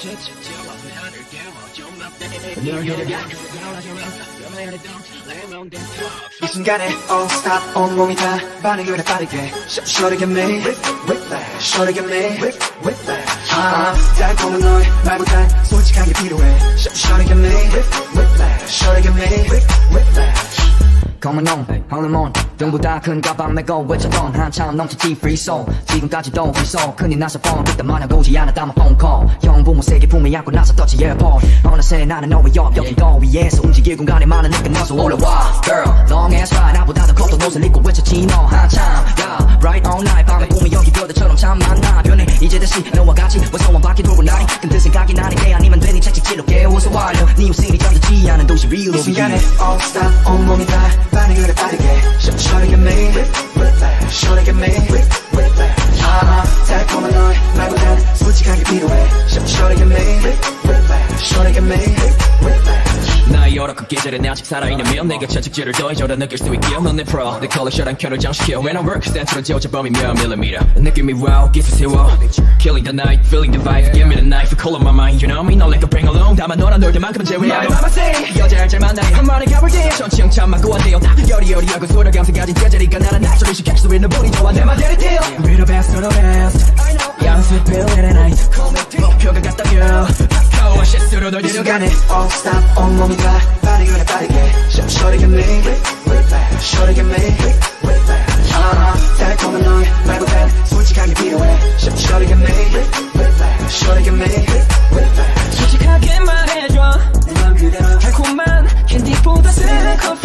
이 순간에 oh stop 온몸이 다 반응을 해 빠르게 Shorty get me whiplash Shorty get me whiplash 달콤한 너의 말보단 솔직한 게 필요해 Shorty get me whiplash Shorty get me whiplash 검은 놈, 호르몬 등보다 큰 가방 메고 외쳤던 한참 넘치지 free soul 지금까지도 free soul 큰일 나서 뻔 그때 마냥 오지 않았다만 phone call 형 부모 세계 품에 안고 나서 떴지 airport 어느새 나는 너의 옆 더 위에서 움직일 공간에 많은 내가 나서 올라와 girl long ass ride 나보다 더 컸던 옷을 입고 외쳤지 너 한참 yeah bright all night 밤에 꿈이 여기 별들처럼 참 많아 변해 이제 다시 너와 같이 원소원 바퀴 돌고 나이 근데 생각이 나는 게 아니면 되니 채찍질로 깨워서 완료 네 웃음이 잠들지 않은 도시 real 이 순간에 oh stop 온몸이 다 반응을 해 빠르게 Shorty get me whiplash Shorty get me whiplash 달콤한 너의 말보단 솔직한 게 필요해 Shorty get me whiplash Shorty get me whiplash 나의 여러 그 계절에 아직 살아있냐면 내가 채찍질을 더해줘라 느낄 수 있게 넌 내 프로 내 컬렉션한 켜를 장식해 When I work 센트런 지워져범이 몇 밀리미터 느낌이 wow 기술 세워 Killing the night feeling the vibe Give me the knife cool on my mind You know me 너 like a bring along 다만 너랑 놀 때만큼은 제외하고 Mama say 여자를 잘 만나니 한 번에 가볼 때 전치 형참 맞고 왔대요 다 여리여리하고 소리감성 가진 계절이니까 나는 낙소리 시킬 수 있는 분이 좋아 내 맘대로 뛰어 We're the best of the best 양수 feel it at night 목표가 같다 girl 가오와 실수로 널 이 데려가 순간에 oh stop 온몸이 다 반응을 해 빠르게 Shorty get me whiplash Shorty get me whiplash 달콤한 너의 말보단 솔직한 게 필요해 Shorty get me whiplash Shorty get me whiplash 솔직하게 말해줘 내 맘 그대로 달콤한 캔디보다 쓰는 커피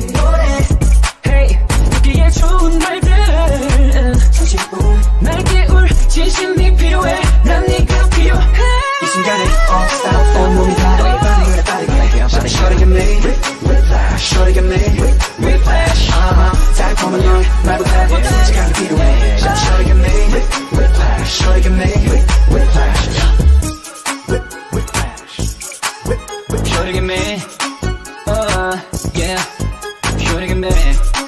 Hey 듣기에 좋은 말들 30분 날 깨울 진심이 필요해 난 네가 필요해 이 순간에 oh stop 온몸이 다 반응을 해 빠르게 Shorty get me whiplash Shorty get me whiplash 달콤한 너의 말보다 솔직한 게 필요해 Shorty get me whiplash Shorty get me whiplash Shorty get me yeah Shorty get me